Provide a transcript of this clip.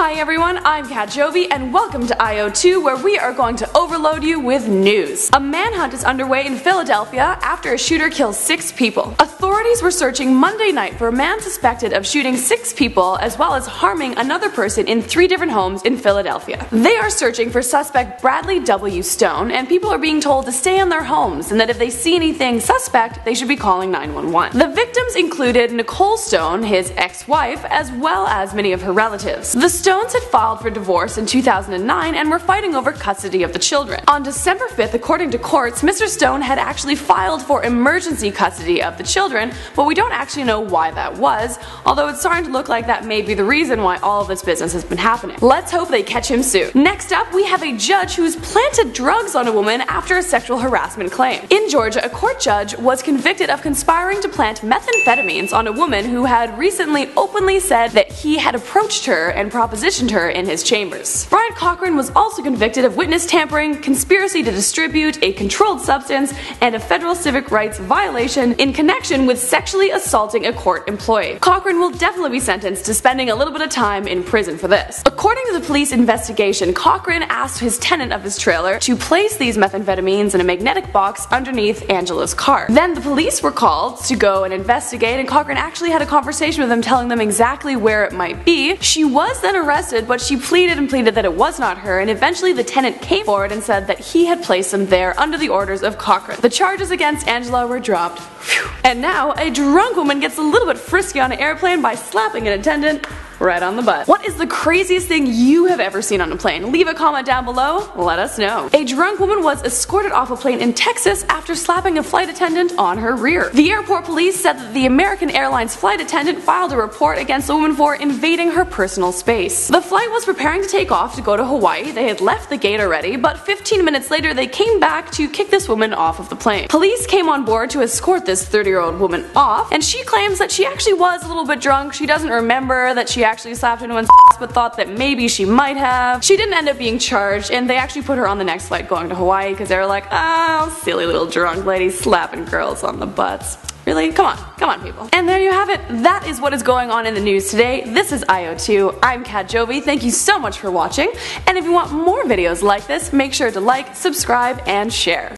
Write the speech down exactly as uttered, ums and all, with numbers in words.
Hi everyone, I'm Kat Jovi and welcome to I O two, where we are going to overload you with news. A manhunt is underway in Philadelphia after a shooter kills six people. Authorities were searching Monday night for a man suspected of shooting six people as well as harming another person in three different homes in Philadelphia. They are searching for suspect Bradley W. Stone, and people are being told to stay in their homes and that if they see anything suspect, they should be calling nine one one. The victims included Nicole Stone, his ex-wife, as well as many of her relatives. The Stones had filed for divorce in two thousand nine and were fighting over custody of the children. On December fifth, according to courts, Mister Stone had actually filed for emergency custody of the children, but we don't actually know why that was, although it's starting to look like that may be the reason why all of this business has been happening. Let's hope they catch him soon. Next up, we have a judge who's planted drugs on a woman after a sexual harassment claim. In Georgia, a court judge was convicted of conspiring to plant methamphetamines on a woman who had recently openly said that he had approached her and propositioned her in his chambers. Brian Cochran was also convicted of witness tampering, conspiracy to distribute a controlled substance, and a federal civic rights violation in connection with sexually assaulting a court employee. Cochran will definitely be sentenced to spending a little bit of time in prison for this. According to the police investigation, Cochran asked his tenant of his trailer to place these methamphetamines in a magnetic box underneath Angela's car. Then the police were called to go and investigate, and Cochran actually had a conversation with them telling them exactly where it might be. She was then arrested, but she pleaded and pleaded that it was not her, and eventually the tenant came forward and said that he had placed them there under the orders of Cochran. The charges against Angela were dropped. Whew. And now, a drunk woman gets a little bit frisky on an airplane by slapping an attendant right on the butt. What is the craziest thing you have ever seen on a plane? Leave a comment down below, let us know. A drunk woman was escorted off a plane in Texas after slapping a flight attendant on her rear. The airport police said that the American Airlines flight attendant filed a report against the woman for invading her personal space. The flight was preparing to take off to go to Hawaii. They had left the gate already, but fifteen minutes later they came back to kick this woman off of the plane. Police came on board to escort this thirty year old woman off, and she claims that she actually was a little bit drunk. She doesn't remember that she actually slapped anyone's ass, but thought that maybe she might have. She didn't end up being charged, and they actually put her on the next flight going to Hawaii because they were like, oh, silly little drunk lady slapping girls on the butts. Really? Come on. Come on, people. And there you have it. That is what is going on in the news today. This is I O two. I'm Kat Jovi. Thank you so much for watching. And if you want more videos like this, make sure to like, subscribe, and share.